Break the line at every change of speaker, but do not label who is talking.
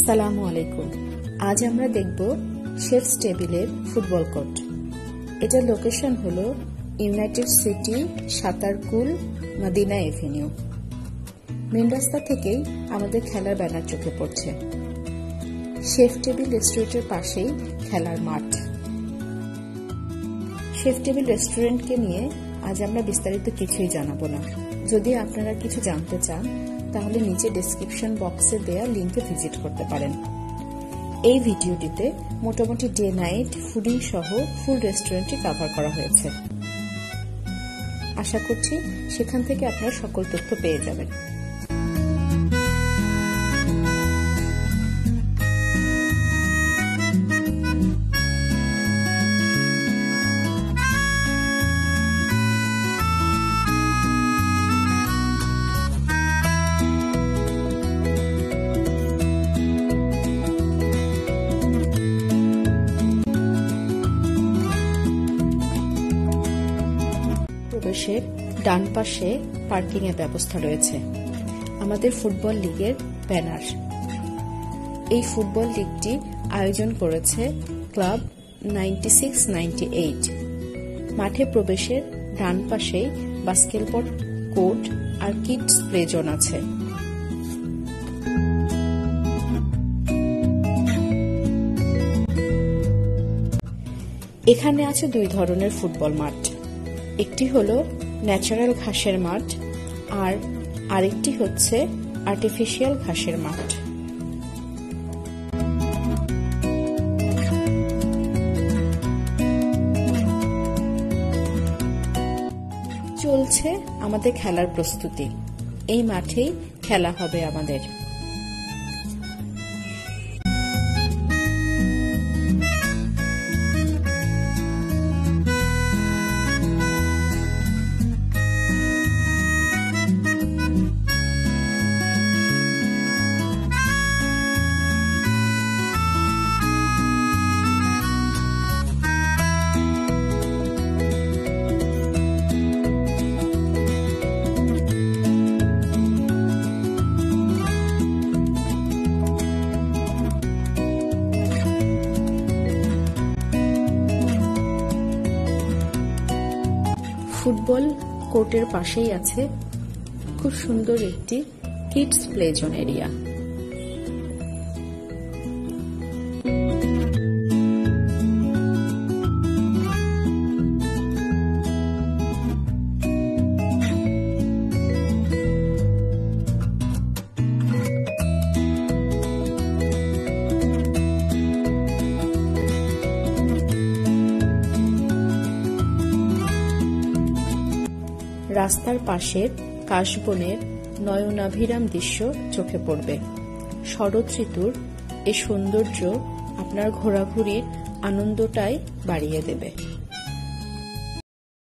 আসসালামু আলাইকুম। আজ আমরা দেখব শেফস টেবিলের ফুটবল কোর্ট। এটার লোকেশন হলো United City, Satarkul, Madina avenue. Main রাস্তা থেকেই আমাদের খেলার ব্যানার চোখে পড়ছে। শেফ টেবিল রেস্টুরেন্টের পাশেই খেলার মাঠ। শেফ টেবিল রেস্টুরেন্টকে নিয়ে আজ আমরা বিস্তারিত কিছুই জানাবো না। যদি আপনারা কিছু জানতে চান তাহলে নিচে ডেসক্রিপশন বক্সে দেয়া লিংকে ভিজিট করতে পারেন। এই ভিডিওটিতে মোটামুটি ডে নাইট ফুডিং সহ ফুল রেস্টুরেন্টটি কভার করা হয়েছে। আশা করছি সেখান থেকে আপনারা সকল তথ্য পেয়ে যাবেন। প্রবেশের ডান পাশে পার্কিং এর ব্যবস্থা রয়েছে। আমাদের ফুটবল লিগের ব্যানার। এই ফুটবল লিগটি আয়োজন করেছে ক্লাব 96-98। মাঠে প্রবেশের ডান পাশেই বাস্কেটবল কোর্ট আর কিডস প্লে জোন আছে। এখানে আছে দুই ধরনের ফুটবল মাঠ। একটি হলো ন্যাচারাল ঘাসের মাঠ আর আরেকটি হচ্ছে আর্টিফিশিয়াল ঘাসের মাঠ। চলছে আমাদের খেলার প্রস্তুতি। এই মাঠেই খেলা হবে আমাদের। ফুটবল কোর্টের পাশেই আছে খুব সুন্দর একটি কিডস প্লে জোন এরিয়া। রাস্তার পাশের কাশবনের নয়নাভিরাম দৃশ্য চোখে পড়বে। শরৎ ঋতুর এই সৌন্দর্য আপনার ঘোরাঘুরির আনন্দটাই বাড়িয়ে দেবে।